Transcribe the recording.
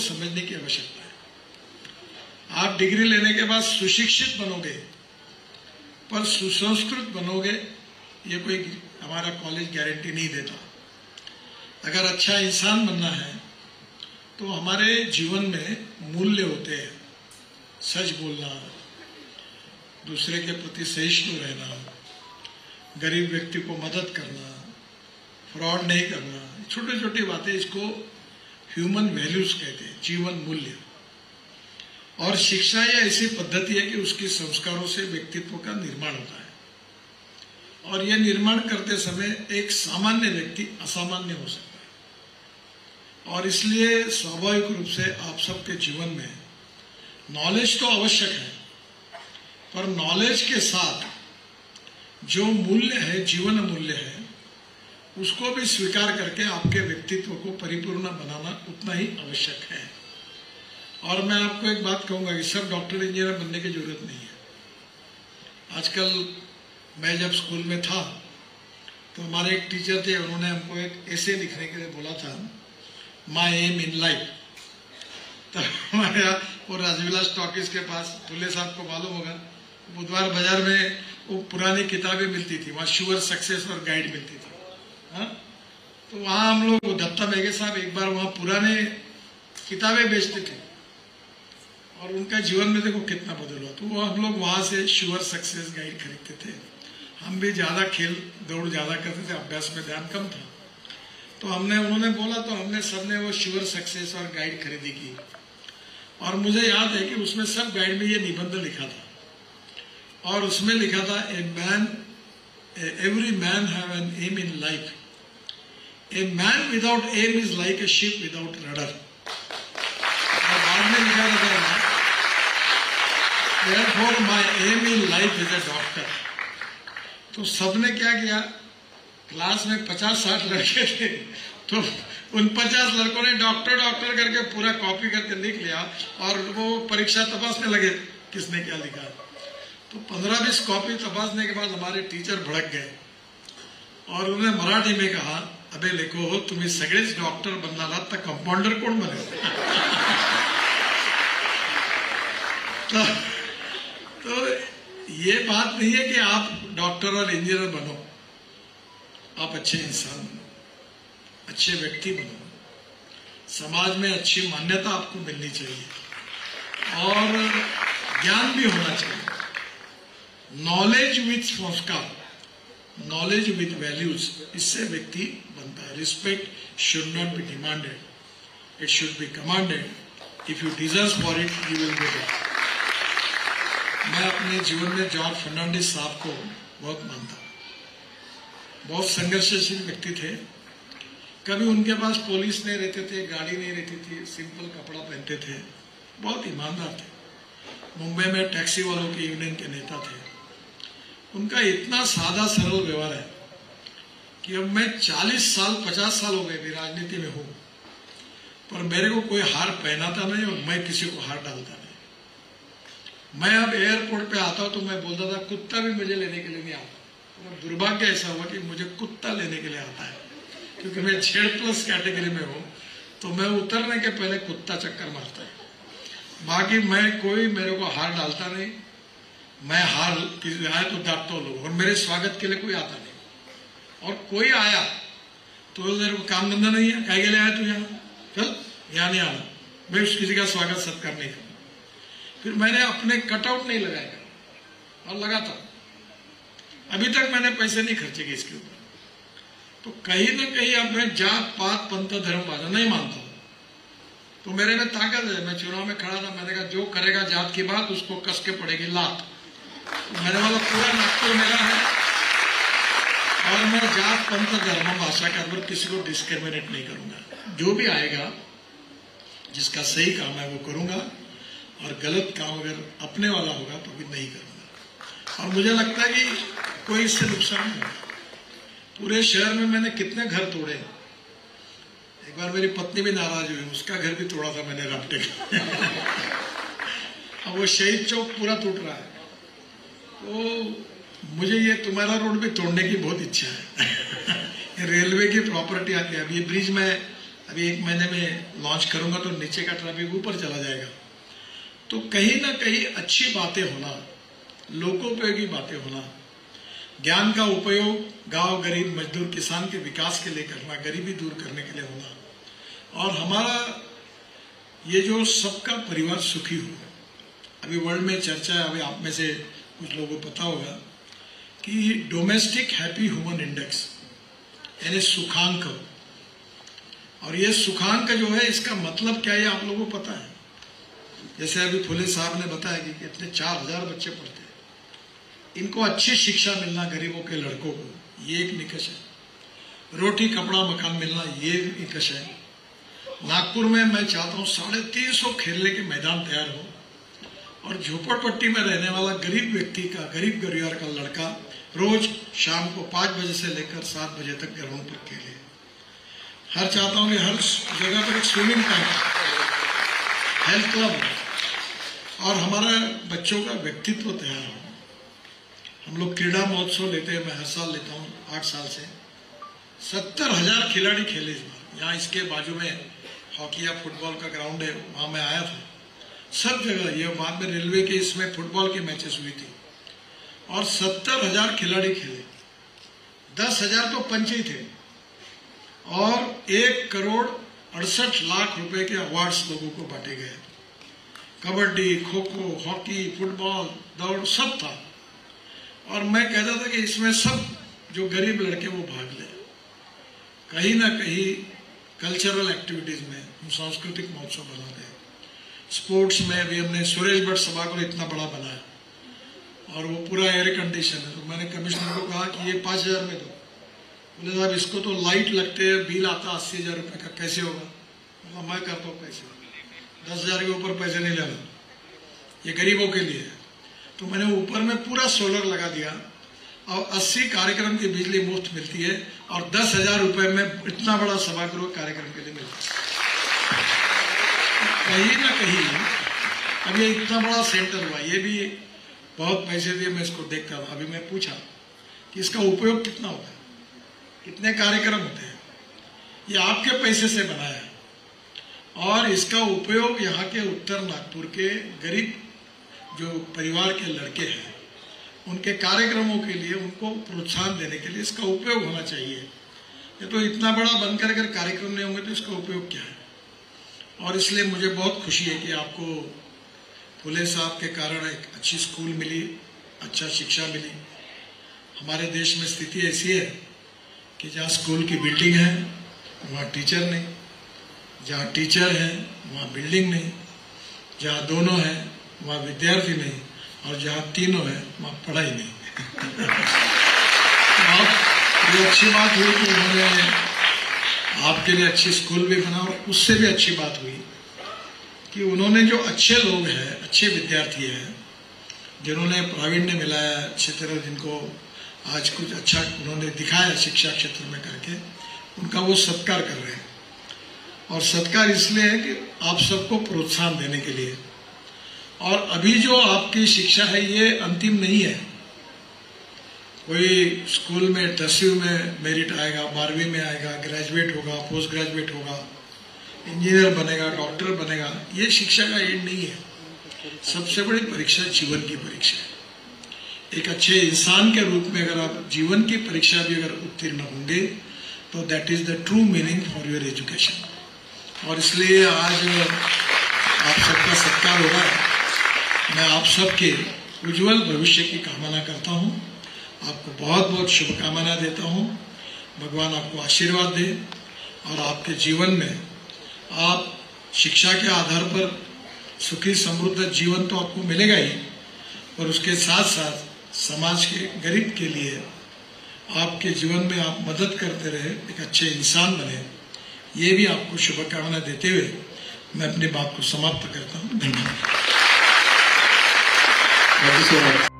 समझने की आवश्यकता है। आप डिग्री लेने के बाद सुशिक्षित बनोगे, पर सुसंस्कृत बनोगे, ये कोई हमारा कॉलेज गारंटी नहीं देता। अगर अच्छा इंसान बनना है तो हमारे जीवन में मूल्य होते हैं, सच बोलना, दूसरे के प्रति सहिष्णु रहना, गरीब व्यक्ति को मदद करना, फ्रॉड नहीं करना, छोटी छोटी बातें, इसको ह्यूमन वैल्यूज कहते हैं, जीवन मूल्य। और शिक्षा ये ऐसी पद्धति है कि उसके संस्कारों से व्यक्तित्व का निर्माण होता है, और यह निर्माण करते समय एक सामान्य व्यक्ति असामान्य हो सकता है। और इसलिए स्वाभाविक रूप से आप सबके जीवन में नॉलेज तो आवश्यक है, पर नॉलेज के साथ जो मूल्य है, जीवन मूल्य है, उसको भी स्वीकार करके आपके व्यक्तित्व को परिपूर्ण बनाना उतना ही आवश्यक है। और मैं आपको एक बात कहूंगा कि सब डॉक्टर इंजीनियर बनने की जरूरत नहीं है। आजकल मैं जब स्कूल में था तो हमारे एक टीचर थे, उन्होंने हमको एक ऐसे लिखने के लिए बोला था, माई एम इन लाइफ। तो हमारे यहाँ वो राजविलास टॉकीज के पास, फुले साहब को मालूम होगा, बुधवार बाजार में वो पुरानी किताबें मिलती थी, वहाँ श्योर सक्सेस और गाइड मिलती थी। हाँ? तो वहाँ हम लोग, दत्ता मेघे साहब एक बार वहाँ पुराने किताबें बेचते थे, और उनका जीवन में देखो कितना बदल हुआ। तो वो हम लोग वहाँ से श्योर सक्सेस गाइड खरीदते थे। हम भी ज़्यादा खेल दौड़ ज़्यादा करते थे, अभ्यास में ध्यान कम था। तो उन्होंने बोला तो हमने सबने वो श्योर सक्सेस और गाइड खरीदी की। और मुझे याद है कि उसमें सब गाइड में ये निबंध लिखा था, और उसमें लिखा था, every man have an M in life, a man without M is like a ship without rudder. और बाद में लिखा था, therefore my aim in life is a doctor। तो सबने क्या किया, क्लास में 50-60 लड़के थे, तो उन 50 लड़कों ने डॉक्टर डॉक्टर करके पूरा कॉपी करके लिख लिया, और वो परीक्षा तपासने लगे किसने क्या लिखा। तो 15-20 कॉपी तपासने के बाद हमारे टीचर भड़क गए, और उन्होंने मराठी में कहा, अबे लिखो हो तुम्ही सगळेच डॉक्टर बनणार आहात तर कंपाउंडर कोण बनेल। तो ये बात नहीं है कि आप डॉक्टर और इंजीनियर बनो, आप अच्छे इंसान बनो, अच्छे व्यक्ति बनो, समाज में अच्छी मान्यता आपको मिलनी चाहिए, और ज्ञान भी होना चाहिए। Knowledge with sanskar, knowledge with values, इससे व्यक्ति बनता है। Respect should not be demanded, it should be commanded. If you deserve for it you will get it. मैं अपने जीवन में जॉर्ज फर्नांडिस साहब को बहुत मानता हूँ। बहुत संघर्षशील व्यक्ति थे। कभी उनके पास पुलिस नहीं रहते थे, गाड़ी नहीं रहती थी, सिंपल कपड़ा पहनते थे, बहुत ईमानदार थे। मुंबई में टैक्सी वालों के यूनियन के नेता थे। उनका इतना सादा सरल व्यवहार है कि अब मैं 40 साल 50 साल हो गए भी राजनीति में हूँ, पर मेरे को कोई हार पहनाता नहीं और मैं किसी को हार डालता नहीं। मैं अब एयरपोर्ट पे आता हूँ तो मैं बोलता था कुत्ता भी मुझे लेने के लिए नहीं आता। तो दुर्भाग्य ऐसा हुआ कि मुझे कुत्ता लेने के लिए आता है, क्योंकि मैं Z+ कैटेगरी में हूँ, तो मैं उतरने के पहले कुत्ता चक्कर मारता है। बाकी मैं कोई मेरे को हार डालता नहीं। मैं हार किसी आए तो डांटता हूँ लोग, और मेरे स्वागत के लिए कोई आता नहीं। और कोई आया तो मेरे को काम धंधा नहीं है, क्या के लिए आया तू यहाँ, चल यहाँ नहीं आना, मैं किसी का स्वागत सत्कार नहीं करूँ। फिर मैंने अपने कटआउट नहीं लगाया, और लगाता। अभी तक मैंने पैसे नहीं खर्चे किए इसके ऊपर। तो कहीं ना कहीं अब मैं जात पात पंथ धर्म वाला नहीं मानता हूँ, तो मेरे में ताकत है। मैं चुनाव में खड़ा था, मैंने कहा जो करेगा जात की बात उसको कस के पड़ेगी लात। तो मेरे वाला पूरा नागपुर मेरा है, और मैं जात पंथ धर्म भाषा के अंदर किसी को डिस्क्रिमिनेट नहीं करूंगा। जो भी आएगा, जिसका सही काम है वो करूंगा, और गलत काम अगर अपने वाला होगा तो भी नहीं करूंगा। और मुझे लगता है कि कोई इससे नुकसान नहीं होगा। पूरे शहर में मैंने कितने घर तोड़े। एक बार मेरी पत्नी भी नाराज हुई, उसका घर भी तोड़ा था मैंने रामटेक। अब वो शहीद चौक पूरा टूट रहा है। तो मुझे ये तुम्हारा रोड भी तोड़ने की बहुत इच्छा है। रेलवे की प्रॉपर्टी आती है। अब ये ब्रिज मैं अभी 1 महीने में लॉन्च करूंगा तो नीचे का ट्रैफिक ऊपर चला जाएगा। तो कहीं ना कहीं अच्छी बातें होना, लोकोपयोगी बातें होना, ज्ञान का उपयोग गांव, गरीब, मजदूर, किसान के विकास के लिए करना, गरीबी दूर करने के लिए होना, और हमारा ये जो सबका परिवार सुखी हो। अभी वर्ल्ड में चर्चा है, अभी आप में से कुछ लोगों को पता होगा कि डोमेस्टिक हैप्पी ह्यूमन इंडेक्स यानी सुखांक, और ये सुखांक जो है इसका मतलब क्या है आप लोगों को पता है? जैसे अभी फुले साहब ने बताया कि कितने 4000 बच्चे पढ़ते हैं, इनको अच्छी शिक्षा मिलना गरीबों के लड़कों को, ये एक निकष है। रोटी कपड़ा मकान मिलना, ये निकष है। नागपुर में मैं चाहता हूँ 350 खेलने के मैदान तैयार हो, और झोपड़पट्टी में रहने वाला गरीब व्यक्ति का, गरीब परिवार का लड़का रोज शाम को 5 बजे से लेकर 7 बजे तक ग्राउंड पर खेले। हर चाहता हूँ कि हर जगह पर एक स्विमिंग टैंक, हेल्थ क्लब, और हमारा बच्चों का व्यक्तित्व तैयार हो। हम लोग क्रीड़ा महोत्सव लेते हैं, मैं हर साल लेता हूँ 8 साल से। 70,000 खिलाड़ी खेले इस बार। यहाँ इसके बाजू में हॉकी या फुटबॉल का ग्राउंड है, वहाँ मैं आया था। सब जगह, ये बाद में रेलवे के इसमें फुटबॉल की मैचेस हुई थी, और 70,000 खिलाड़ी खेले। 10,000 तो पंच ही थे, और 1,68,00,000 रुपए के अवार्ड्स लोगों को बांटे गए। कबड्डी, खो खो, हॉकी, फुटबॉल, दौड़ सब था। और मैं कहता था कि इसमें सब जो गरीब लड़के वो भाग ले। कहीं ना कहीं कल्चरल एक्टिविटीज में हम सांस्कृतिक महोत्सव बना दें। स्पोर्ट्स में भी हमने सुरेश भट्ट सभागार इतना बड़ा बनाया, और वो पूरा एयर कंडीशन है। तो मैंने कमिश्नर को कहा कि ये 5,000 में दो। बोले साहब इसको तो लाइट लगते हैं, बिल आता 80,000 रुपये का, कैसे होगा? मतलब मैं करता हूँ पैसे, 10,000 के ऊपर पैसे नहीं लेना, ये गरीबों के लिए है। तो मैंने ऊपर में पूरा सोलर लगा दिया, और 80 कार्यक्रम की बिजली मुफ्त मिलती है, और 10,000 रुपये में इतना बड़ा सभागृह कार्यक्रम के लिए मिलता है। कहीं ना कहीं अब ये इतना बड़ा सेंटर हुआ, ये भी बहुत पैसे दिए, मैं इसको देखता था। अभी मैं पूछा कि इसका उपयोग कितना होता है, कितने कार्यक्रम होते हैं? ये आपके पैसे से बनाया है, और इसका उपयोग यहाँ के उत्तर नागपुर के गरीब जो परिवार के लड़के हैं, उनके कार्यक्रमों के लिए, उनको प्रोत्साहन देने के लिए इसका उपयोग होना चाहिए। ये तो इतना बड़ा बनकर अगर कार्यक्रम नहीं होंगे तो इसका उपयोग क्या है? और इसलिए मुझे बहुत खुशी है कि आपको फुले साहब के कारण एक अच्छी स्कूल मिली, अच्छा शिक्षा मिली। हमारे देश में स्थिति ऐसी है कि जहाँ स्कूल की बिल्डिंग है वहाँ टीचर नहीं, जहाँ टीचर है वहाँ बिल्डिंग नहीं, जहाँ दोनों है वहाँ विद्यार्थी नहीं, और जहाँ तीनों है वहाँ पढ़ाई नहीं। तो ये अच्छी बात हुई कि उन्होंने आपके लिए अच्छी स्कूल भी बना, और उससे भी अच्छी बात हुई कि उन्होंने जो अच्छे लोग हैं, अच्छे विद्यार्थी हैं, जिन्होंने प्रावीण्य मिलाया अच्छी तरह, जिनको आज कुछ अच्छा उन्होंने दिखाया शिक्षा क्षेत्र में करके, उनका वो सत्कार कर रहे हैं। और सत्कार इसलिए है कि आप सबको प्रोत्साहन देने के लिए। और अभी जो आपकी शिक्षा है ये अंतिम नहीं है। कोई स्कूल में 10वीं में मेरिट आएगा, 12वीं में आएगा, ग्रेजुएट होगा, पोस्ट ग्रेजुएट होगा, इंजीनियर बनेगा, डॉक्टर बनेगा, ये शिक्षा का एंड नहीं है। सबसे बड़ी परीक्षा जीवन की परीक्षा है। एक अच्छे इंसान के रूप में अगर आप जीवन की परीक्षा भी अगर उत्तीर्ण होंगे तो that is the true meaning for your education. और इसलिए आज आप सबका सत्कार हो रहा है। मैं आप सबके उज्जवल भविष्य की कामना करता हूँ, आपको बहुत बहुत शुभकामना देता हूँ। भगवान आपको आशीर्वाद दे, और आपके जीवन में आप शिक्षा के आधार पर सुखी समृद्ध जीवन तो आपको मिलेगा ही, और उसके साथ साथ समाज के गरीब के लिए आपके जीवन में आप मदद करते रहे, एक अच्छे इंसान बने, ये भी आपको शुभकामना देते हुए मैं अपनी बात को समाप्त करता हूँ। धन्यवाद।